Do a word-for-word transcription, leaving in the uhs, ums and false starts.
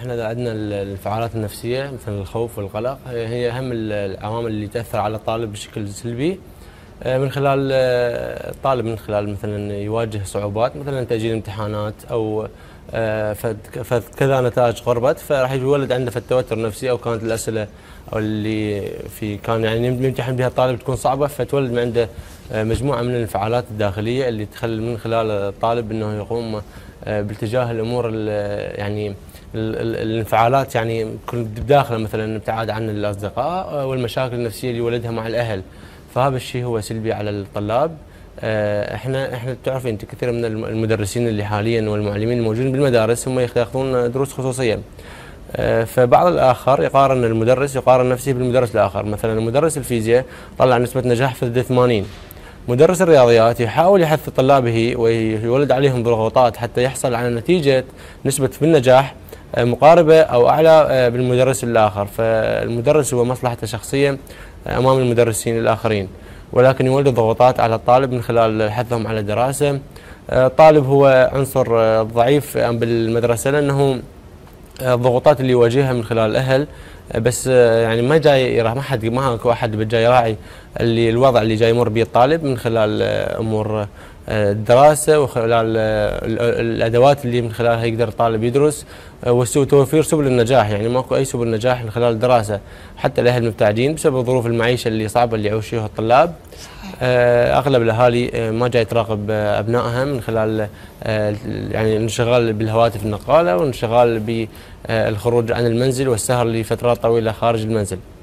احنا عندنا الانفعالات النفسيه مثل الخوف والقلق، هي اهم العوامل اللي تاثر على الطالب بشكل سلبي. من خلال الطالب من خلال مثلا يواجه صعوبات مثلا تاجيل امتحانات او فكذا نتائج قربت، فراح يولد عنده توتر نفسي، او كانت الاسئله او اللي في كان يعني يمتحن بها الطالب تكون صعبه، فتولد من عنده مجموعه من الانفعالات الداخليه اللي تخلي من خلال الطالب انه يقوم باتجاه الامور يعني الانفعالات يعني بداخله مثلا ابتعاد عن الاصدقاء والمشاكل النفسيه اللي يولدها مع الاهل. فهذا الشيء هو سلبي على الطلاب. احنا احنا تعرفين انت كثير من المدرسين اللي حاليا والمعلمين الموجودين بالمدارس هم ياخذون دروس خصوصيه. فبعض الاخر يقارن المدرس يقارن نفسه بالمدرس الاخر، مثلا مدرس الفيزياء طلع نسبه نجاح في ثمانين، مدرس الرياضيات يحاول يحث طلابه ويولد عليهم ضغوطات حتى يحصل على نتيجه نسبه بالنجاح مقاربه او اعلى بالمدرس الاخر. فالمدرس هو مصلحته الشخصيه امام المدرسين الاخرين، ولكن يولد ضغوطات على الطالب من خلال حثهم على الدراسه. الطالب هو عنصر ضعيف بالمدرسه لانه الضغوطات اللي يواجهها من خلال الاهل بس يعني ما جاي ما حد ما اكو احد جاي يراعي اللي الوضع اللي جاي يمر به الطالب من خلال امور الدراسه وخلال الادوات اللي من خلالها يقدر الطالب يدرس وتوفير سبل النجاح. يعني ماكو اي سبل نجاح من خلال الدراسه، حتى الاهل مبتعدين بسبب ظروف المعيشه اللي صعبه اللي يعيشوها الطلاب. اغلب الاهالي ما جاي تراقب ابنائها من خلال يعني الانشغال بالهواتف النقاله والانشغال بالخروج عن المنزل والسهر لفترات طويله خارج المنزل.